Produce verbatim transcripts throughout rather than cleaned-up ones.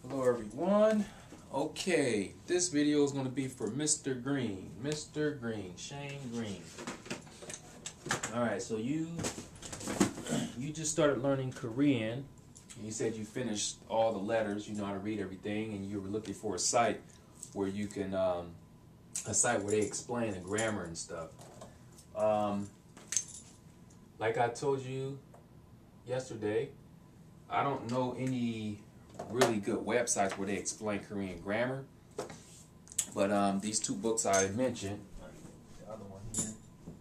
Hello everyone. Okay, this video is going to be for Mister Green. Mister Green, Shane Green. Alright, so you you just started learning Korean. You said you finished all the letters, you know how to read everything, and you were looking for a site where you can, um, a site where they explain the grammar and stuff. Um, like I told you yesterday, I don't know any really good websites where they explain Korean grammar, but um, these two books I mentioned, the other one here,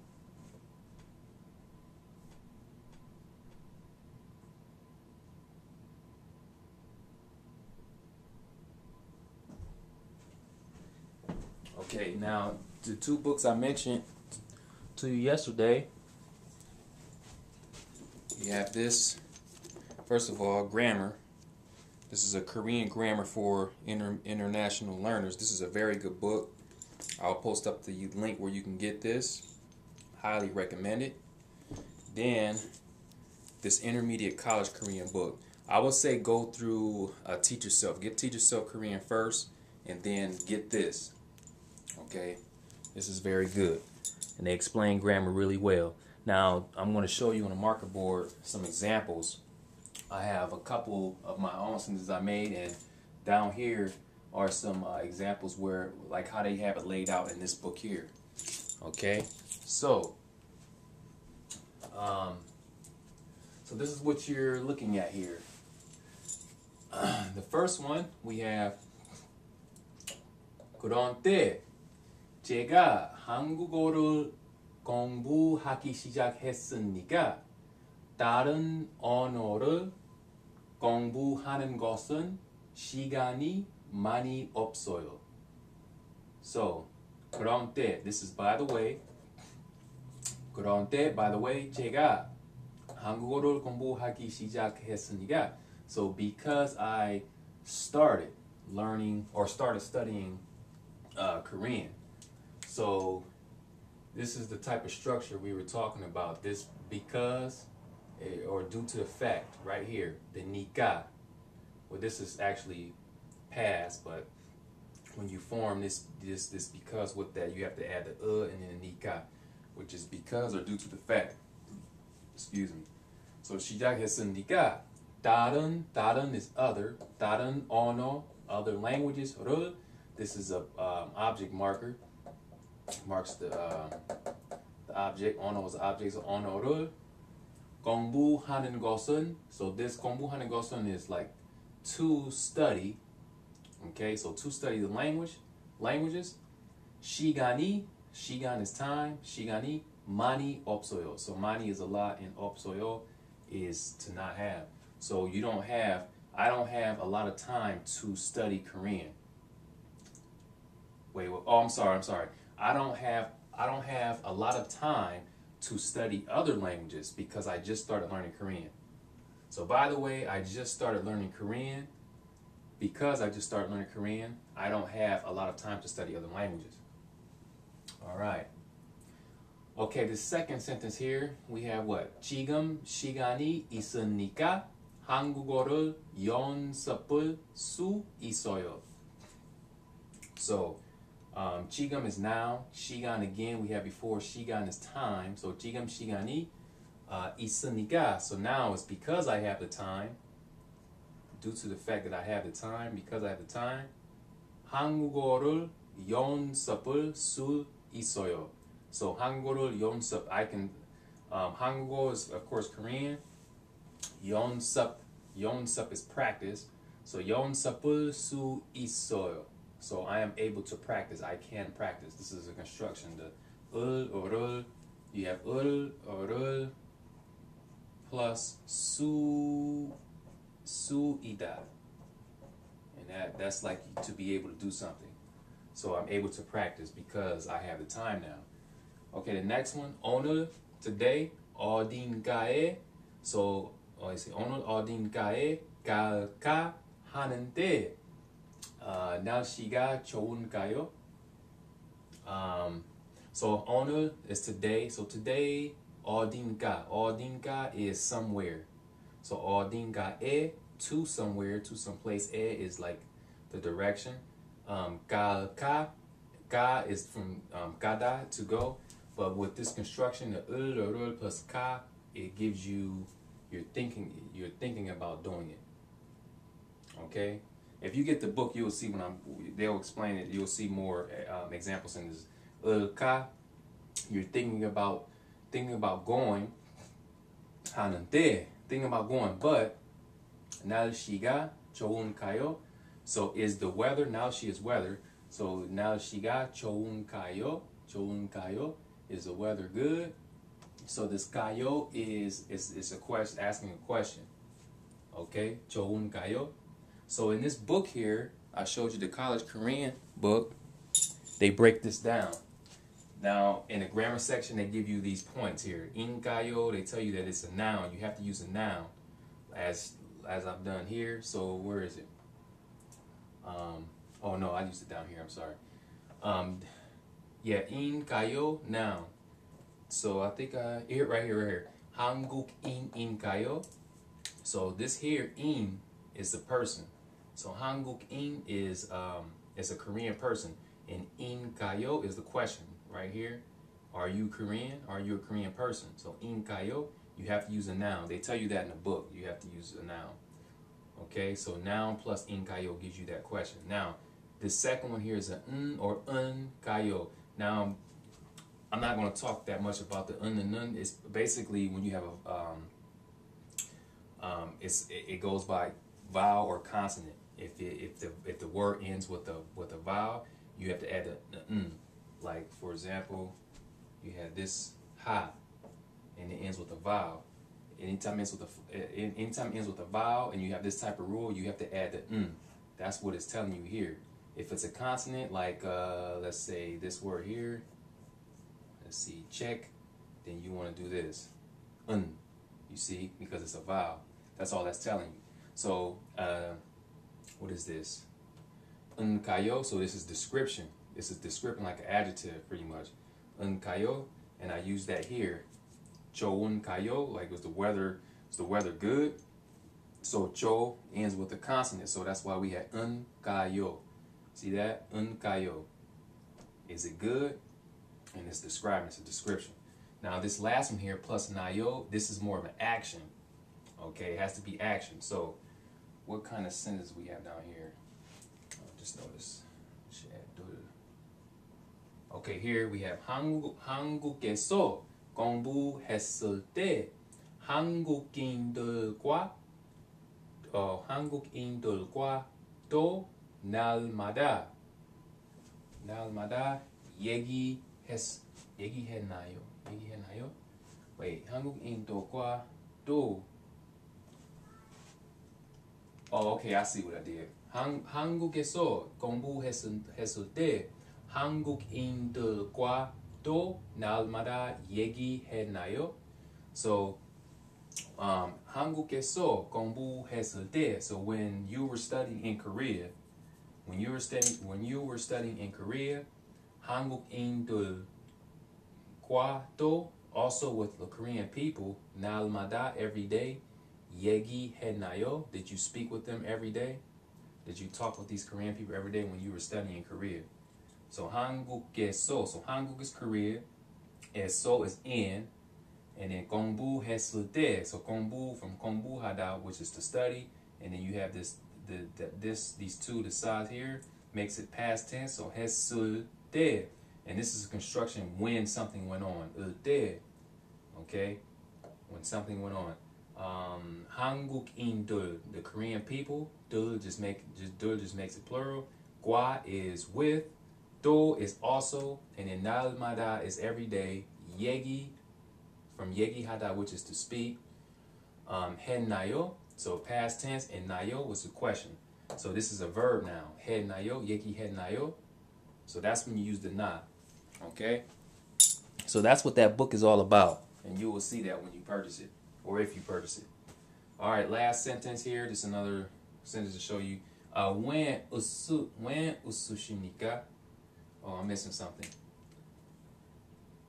okay, now the two books I mentioned to you yesterday, you have this, first of all, grammar. This is a Korean grammar for inter international learners. This is a very good book. I'll post up the link where you can get this. Highly recommend it. Then, this intermediate college Korean book. I would say go through uh, Teach Yourself. Get Teach Yourself Korean first, and then get this. Okay? This is very good. And they explain grammar really well. Now, I'm going to show you on a marker board some examples. I have a couple of my own sentences I made, and down here are some uh, examples where, like how they have it laid out in this book here. Okay, so um, so this is what you're looking at here. Uh, the first one we have 그런 때 제가 한국어를 공부하기 시작했으니까 다른 언어를 공부하는 것은 시간이 많이 없어요. So, 그런 때, this is by the way. 그런 때, by the way, 제가 한국어를 공부하기 시작했으니까. So, because I started learning or started studying uh, Korean. So, this is the type of structure we were talking about. This because or due to the fact right here, the nika. Well, this is actually past, but when you form this this this because with that, you have to add the uh and then the nika, which is because or due to the fact. Excuse me. So 시작했으니까 다른 다른 is other. 다른 언어, other languages. 를, this is a um, object marker. Marks the uh, the object. 언어 is object. So 언어를 공부하는 것은, so this 공부하는 것은 is like to study, okay, so to study the language, languages. 시간이, 시간 is time, 시간이 많이 없어요. So 많이 is a lot and 없어요 is to not have. So you don't have, I don't have a lot of time to study Korean. Wait, wait oh, I'm sorry, I'm sorry. I don't have, I don't have a lot of time to study other languages because I just started learning Korean. So by the way, I just started learning Korean. Because I just started learning Korean, I don't have a lot of time to study other languages. All right. Okay, the second sentence here, we have what? 지금 시간이 있으니까 한국어를 연습할 수 있어요. So, Um, 지금 is now, 시간 again, we had before, 시간 is time, so 지금 시간이 uh, 있으니까, so now it's because I have the time, due to the fact that I have the time, because I have the time, 한국어를 연습할 수 있어요. So 한국어를 연습, I can, um, 한국어 is of course Korean, 연습, 연습 is practice, so 연습할 수 있어요. So I am able to practice. I can practice. This is a construction. The ul or ul, you have ul or ul plus su su ida, and that that's like to be able to do something. So I'm able to practice because I have the time now. Okay, the next one, 오늘, today, 어딘가에. So I say 오늘 어딘가에 갈까 하는데. Uh, 날씨가 좋은가요? Um, so 오늘 is today. So today 어딘가. 어딘가 is somewhere. So 어딘가에 to somewhere, to some place. E is like the direction. Um, gal ka, ka is from um, kada, to go. But with this construction, the ul or ul plus ka, it gives you, you're thinking, you're thinking about doing it. Okay? If you get the book, you'll see when I'm, they'll explain it, you'll see more um, examples in this. Ul ka, you're thinking about, thinking about going. Hanante, thinking about going, but now shiga choun kayo. So is the weather, now she is weather. So now shiga choun kayo, choun kayo, is the weather good? So this kayo is is is a question, asking a question. Okay, choun kayo. So in this book here, I showed you the college Korean book. They break this down. Now, in the grammar section, they give you these points here. In kayo, they tell you that it's a noun. You have to use a noun, as as I've done here. So where is it? Um, oh no, I used it down here. I'm sorry. Um, yeah, in kayo, noun. So I think uh, here, right here, right here. Hanguk in in kayo. So this here, in, is the person. So Hanguk in is um is a Korean person, and in kayo is the question. Right here, are you Korean? Are you a Korean person? So in kayo, you have to use a noun. They tell you that in the book. You have to use a noun. Okay, so noun plus in kayo gives you that question. Now, the second one here is an un or un kayo. Now, I'm not going to talk that much about the un and un. It's basically when you have a um, um, it's it, it goes by vowel or consonant. If it, if the if the word ends with a with a vowel, you have to add the, the un. Like, for example, you have this ha, and it ends with a vowel. Anytime it ends with a, anytime it ends with a vowel, and you have this type of rule, you have to add the n. That's what it's telling you here. If it's a consonant, like uh, let's say this word here, let's see, check, then you want to do this, n. You see, because it's a vowel. That's all that's telling you. So, uh, what is this? Un kayo. So this is description. This is description like an adjective, pretty much. Un kayo, and I use that here. Choun kayo, like was the weather, is the weather good? So cho ends with a consonant, so that's why we had un kayo. See that? Un kayo. Is it good? And it's describing, it's a description. Now this last one here, plus nayo, this is more of an action. Okay, it has to be action. So what kind of sentence we have down here? Oh, just notice. Okay, here we have 한국, 한국에서 공부했을 때 한국인들과 어, 한국인들과 또 날마다 날마다 얘기했 얘기했나요? 얘기했나요? Wait, 한국인들과 또 Oh, okay, I see what I did. 한, 한국에서 공부했을 했을 때 한국인들과 또 날마다 얘기했나요? So, um, 한국에서 공부했을 때, so when you were studying in Korea, when you were studying, when you were studying in Korea, 한국인들과 또, also with the Korean people, 날마다, every day, 얘기했나요? Did you speak with them every day? Did you talk with these Korean people every day when you were studying in Korea? So 한국에서, so 한국 is Korea, 에서 is in, and then 공부했을 때, so 공부 from 공부하다, which is to study, and then you have this, the, the this these two the sides here makes it past tense, so 했을 때, and this is a construction when something went on, 을 때, okay, when something went on. Um, 한국인들, the Korean people, 들 just make just 들 just makes it plural. 과 is with. 또 is also, and then 날마다 is every day. 얘기 from 얘기하다, which is to speak. Um, 했나요, so past tense, and 나요 was a question. So this is a verb now. 했나요, 얘기했나요. So that's when you use the na. Okay. So that's what that book is all about, and you will see that when you purchase it, or if you purchase it. All right, last sentence here. Just another sentence to show you. Uh, when usu when usushimika. Oh, I'm missing something.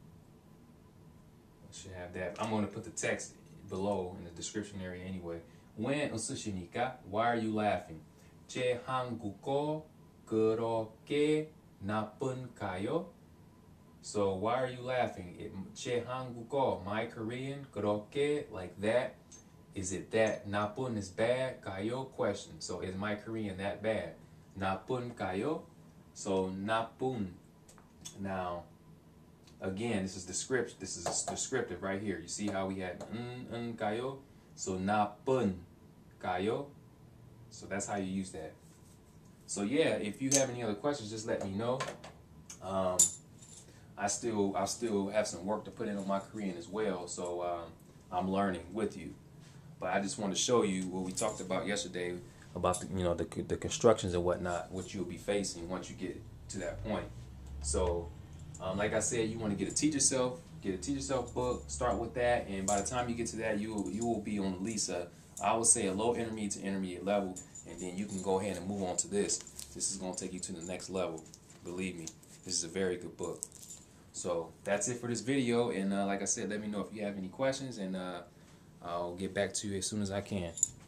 I should have that. I'm going to put the text below in the description area anyway. 왜 웃으십니까? Why are you laughing? 제 한국어 그렇게 나쁜가요? So why are you laughing? It, 제 한국어, my Korean, 그렇게, like that. Is it that? 나쁜 is bad. 가요, question. So is my Korean that bad? 나쁜가요? So 나쁜. Now, again, this is descriptive. This is descriptive right here. You see how we had un, un, 가요? So 나쁜 가요. So that's how you use that. So yeah, if you have any other questions, just let me know. Um, I still I still have some work to put in on my Korean as well. So um, I'm learning with you. But I just want to show you what we talked about yesterday about the, you know the the constructions and whatnot, what you'll be facing once you get to that point. So, um, like I said, you want to get a Teach Yourself, get a Teach Yourself book, start with that, and by the time you get to that, you will, you will be on at least a, I would say a low intermediate to intermediate level, and then you can go ahead and move on to this. This is going to take you to the next level. Believe me, this is a very good book. So that's it for this video, and uh, like I said, let me know if you have any questions, and uh, I'll get back to you as soon as I can.